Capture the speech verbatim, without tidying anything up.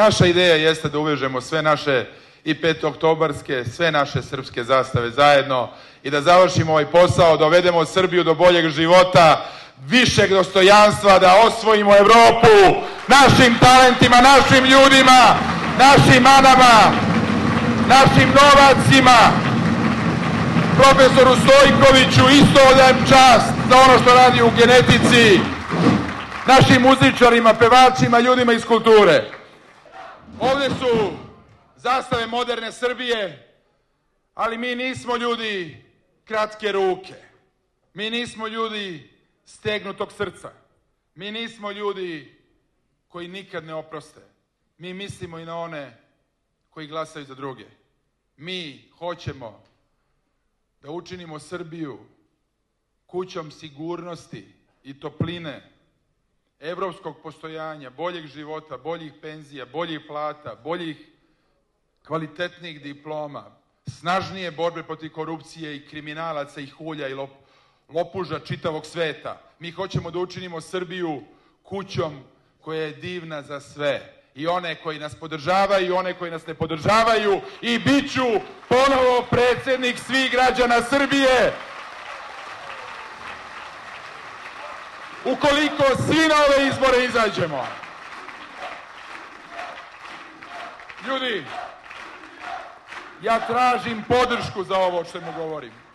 naša ideja jeste da uvežemo sve naše i petooktobarske, sve naše srpske zastave zajedno i da završimo ovaj posao, dovedemo Srbiju do boljeg života, višeg dostojanstva, da osvojimo Evropu našim talentima, našim ljudima, našim manama, našim novacima. Profesoru Stojkoviću isto odajem čast za ono što radi u genetici, našim muzičarima, pevačima, ljudima iz kulture. Ovdje su zastave moderne Srbije, ali mi nismo ljudi kratke ruke. Mi nismo ljudi stegnutog srca. Mi nismo ljudi koji nikad ne oproste. Mi mislimo i na one koji glasaju za druge. Mi hoćemo da učinimo Srbiju kućom sigurnosti i topline, evropskog postojanja, boljeg života, boljih penzija, boljih plata, boljih kvalitetnih diploma, snažnije borbe protiv korupcije i kriminalaca i hulja i lop, lopuža čitavog sveta. Mi hoćemo da učinimo Srbiju kućom koja je divna za sve. I one koji nas podržavaju i one koji nas ne podržavaju. I bit ću ponovo predsjednik svih građana Srbije. Ukoliko svi na ove izbore izađemo. Ljudi, ja tražim podršku za ovo što mu govorim.